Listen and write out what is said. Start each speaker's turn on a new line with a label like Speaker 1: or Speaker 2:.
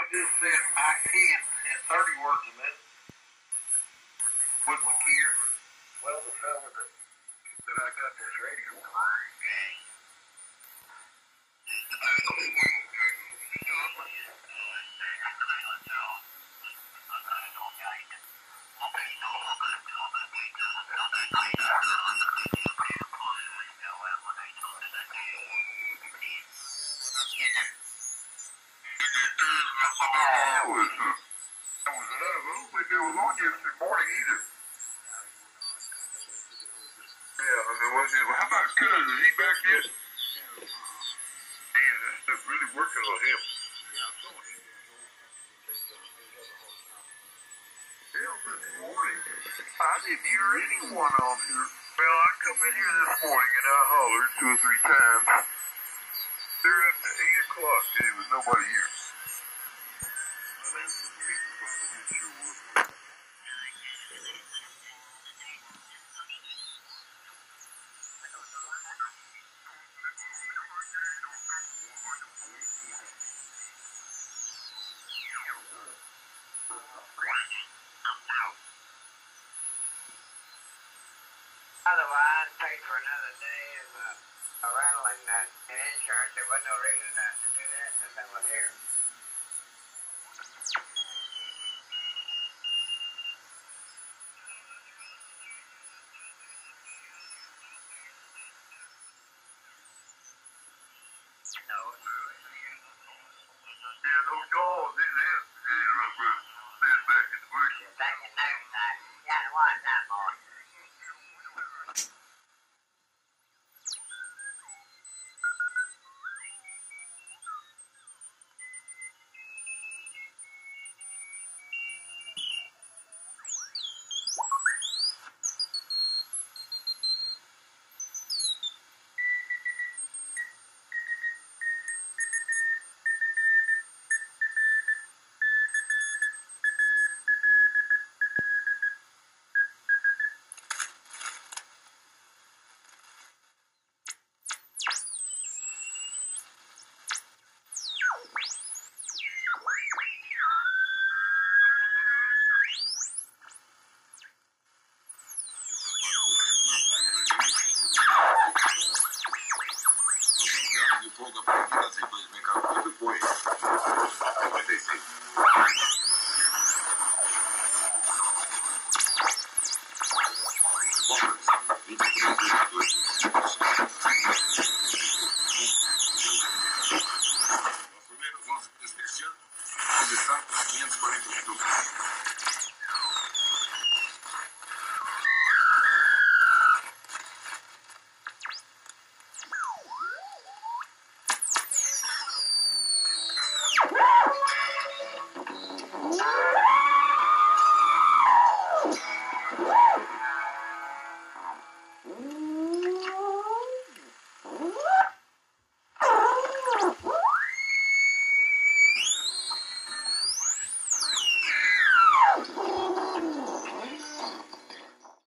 Speaker 1: just said I can't at 30 words a minute with my gear. Well, the fella that I got this radio for, how about Cuz? Is he back yet? Man, that stuff really working on him. Hell, this morning, I didn't hear anyone on here. Well, I come in here this morning and I hollered 2 or 3 times. They're up to 8 o'clock. There was nobody here. Well, that's the people probably didn't show up.
Speaker 2: Otherwise, paid for another day of a rental and insurance. There was no reason to do that since I was here. No.
Speaker 1: Yeah, those jaws in there. They're back in the bush.
Speaker 2: Back in there, yeah, it was that boy.